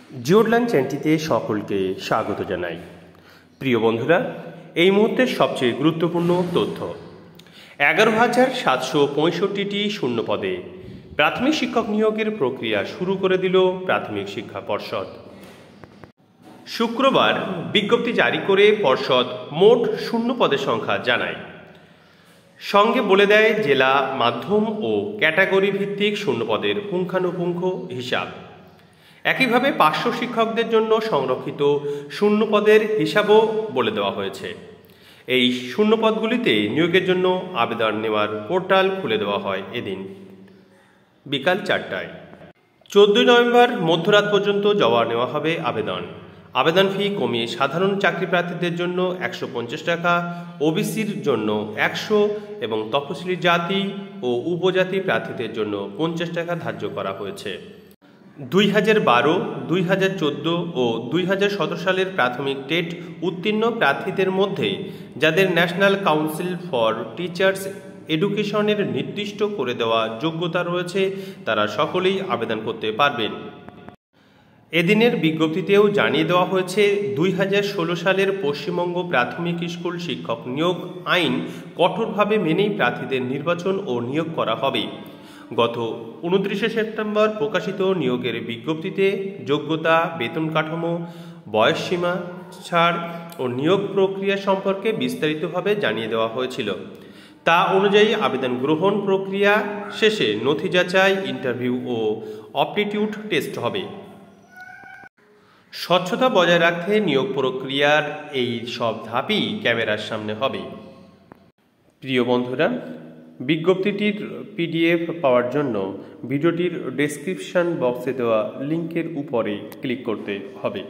জিওডলাইন চ্যানেলটিতে সকলকে স্বাগত জানাই। প্রিয় বন্ধুরা, এই মুহূর্তের সবচেয়ে গুরুত্বপূর্ণ তথ্য, 11,765টি শূন্য পদে প্রাথমিক শিক্ষক নিয়োগের প্রক্রিয়া শুরু করে দিল প্রাথমিক শিক্ষা পর্ষদ। শুক্রবার বিজ্ঞপ্তি জারি করে পর্ষদ মোট শূন্য পদের সংখ্যা জানায়। সঙ্গে বলে দেয় জেলা, মাধ্যম ও ক্যাটাগরি ভিত্তিক শূন্য পদের পুঙ্খানুপুঙ্খ হিসাব। একইভাবে পার্শ্ব শিক্ষকদের জন্য সংরক্ষিত শূন্য পদের হিসাবও বলে দেওয়া হয়েছে। এই শূন্য পদগুলিতে নিয়োগের জন্য আবেদন নেওয়ার পোর্টাল খুলে দেওয়া হয় এদিন বিকাল 4টায়। 14 নভেম্বর মধ্যরাত পর্যন্ত জমা নেওয়া হবে আবেদন। আবেদন ফি কমিয়ে সাধারণ চাকরি প্রার্থীদের জন্য 150 টাকা, ওবিসির জন্য 100 এবং তফসিলি জাতি ও উপজাতি প্রার্থীদের জন্য 50 টাকা ধার্য করা হয়েছে। 2012, 2014 ও 2017 সালের প্রাথমিক টেট উত্তীর্ণ প্রার্থীদের মধ্যে যাদের ন্যাশনাল কাউন্সিল ফর টিচার্স এডুকেশনের নির্দিষ্ট করে দেওয়া যোগ্যতা রয়েছে তারা সকলেই আবেদন করতে পারবেন। এদিনের বিজ্ঞপ্তিতেও জানিয়ে দেওয়া হয়েছে 2016 সালের পশ্চিমবঙ্গ প্রাথমিক স্কুল শিক্ষক নিয়োগ আইন কঠোরভাবে মেনেই প্রার্থীদের নির্বাচন ও নিয়োগ করা হবে। গত 29 সেপ্টেম্বর প্রকাশিত নিয়োগের বিজ্ঞপ্তিতে যোগ্যতা, বেতন কাঠামো, বয়সসীমা, ছাড় ও নিয়োগ প্রক্রিয়া সম্পর্কে বিস্তারিতভাবে জানিয়ে দেওয়া হয়েছিল। তা অনুযায়ী আবেদন গ্রহণ প্রক্রিয়া শেষে নথি যাচাই, ইন্টারভিউ ও অপটিটিউড টেস্ট হবে। স্বচ্ছতা বজায় রাখতে নিয়োগ প্রক্রিয়ার এই সব ধাপই ক্যামেরার সামনে হবে। প্রিয় বন্ধুরা, বিজ্ঞপ্তিটির পিডিএফ পাওয়ার জন্য ভিডিওটির ডেসক্রিপশন বক্সে দেওয়া লিঙ্কের উপরে ক্লিক করতে হবে।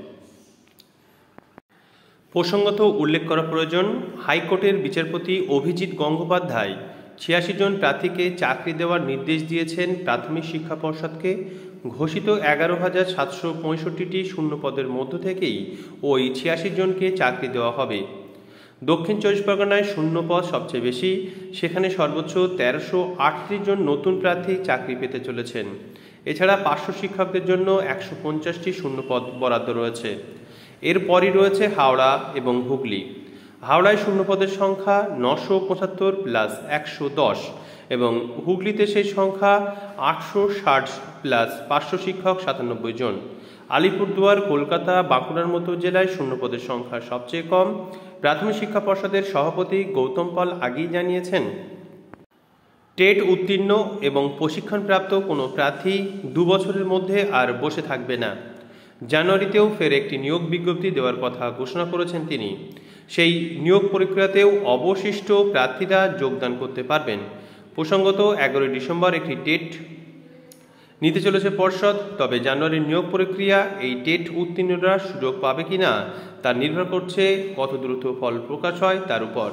প্রসঙ্গত উল্লেখ করা প্রয়োজন, হাইকোর্টের বিচারপতি অভিজিৎ গঙ্গোপাধ্যায় 86 জন প্রার্থীকে চাকরি দেওয়ার নির্দেশ দিয়েছেন প্রাথমিক শিক্ষা পর্ষদকে। ঘোষিত 11,765টি শূন্য পদের মধ্য থেকেই ওই 86 জনকে চাকরি দেওয়া হবে। দক্ষিণ 24 পরগনায় শূন্য পদ সবচেয়ে বেশি, সেখানে সর্বোচ্চ 1338 জন নতুন প্রার্থী চাকরি পেতে চলেছেন। এছাড়া পার্শ্ব শিক্ষকদের জন্য 150টি শূন্য পদ বরাদ্দ রয়েছে। এরপরই রয়েছে হাওড়া এবং হুগলি। হাওড়ায় শূন্য পদের সংখ্যা 975 প্লাস 110 এবং হুগলিতে সেই সংখ্যা 860 প্লাস পার্শ্ব শিক্ষক 97 জন। আলিপুরদুয়ার, কলকাতা, বাঁকুড়ার মতো জেলায় শূন্য পদের সংখ্যা সবচেয়ে কম। প্রাথমিক শিক্ষা পর্ষদের সভাপতি গৌতম পাল আগেই জানিয়েছেন, টেট উত্তীর্ণ এবং প্রশিক্ষণপ্রাপ্ত কোনো প্রার্থী 2 বছরের মধ্যে আর বসে থাকবে না। জানুয়ারিতেও ফের একটি নিয়োগ বিজ্ঞপ্তি দেওয়ার কথা ঘোষণা করেছেন তিনি। সেই নিয়োগ প্রক্রিয়াতেও অবশিষ্ট প্রার্থীরা যোগদান করতে পারবেন। প্রসঙ্গত 11 ডিসেম্বর একটি টেট নিতে চলেছে পর্ষদ। তবে জানুয়ারির নিয়োগ প্রক্রিয়া এই টেট উত্তীর্ণরা সুযোগ পাবে কিনা তা নির্ভর করছে কত দ্রুত ফল প্রকাশ হয় তার উপর।